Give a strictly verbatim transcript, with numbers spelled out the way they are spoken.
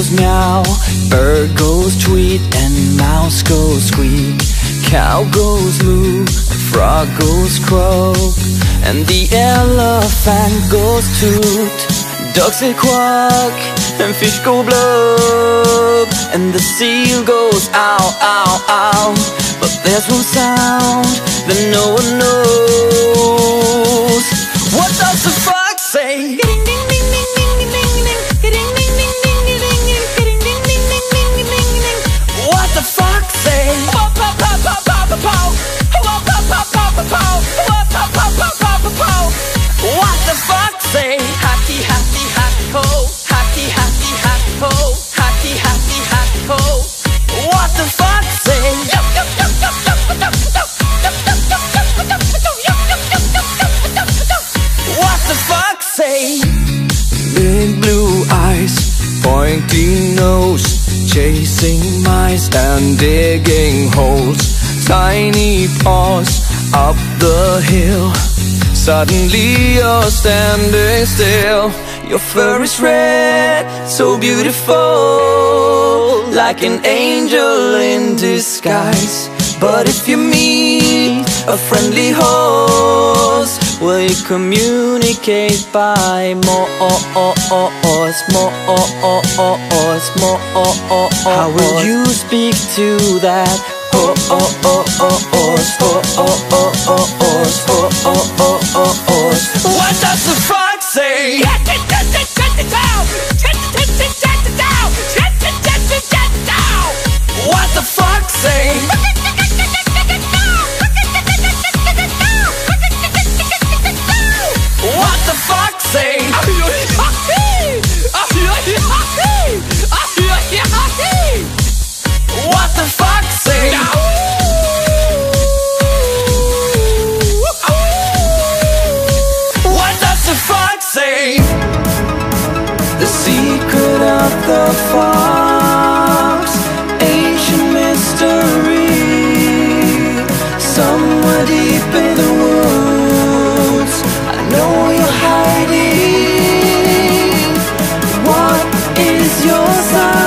goes meow, bird goes tweet, and mouse goes squeak. Cow goes moo, frog goes croak, and the elephant goes toot. Ducks say quack, and fish go blub, and the seal goes ow, ow, ow. But there's one sound that no one knows. What does the fox say? What the fox say? What the fox say? Happy, happy, happy ho. Happy, happy, happy ho. Happy, happy, happy ho. What the fox say? What the fox say? Big blue eyes, pointy nose, chasing mice and digging holes. Tiny paws up the hill. Suddenly you're standing still. Your fur is red, so beautiful, like an angel in disguise. But if you meet a friendly horse, will you communicate by more, more, more? How will you speak to that horse? What does the fox say? What the fox say? What the fox say? What the fox say? What does the fox say? The secret of the fox, ancient mystery, somewhere deep in the woods, I know you're hiding. What is your sign?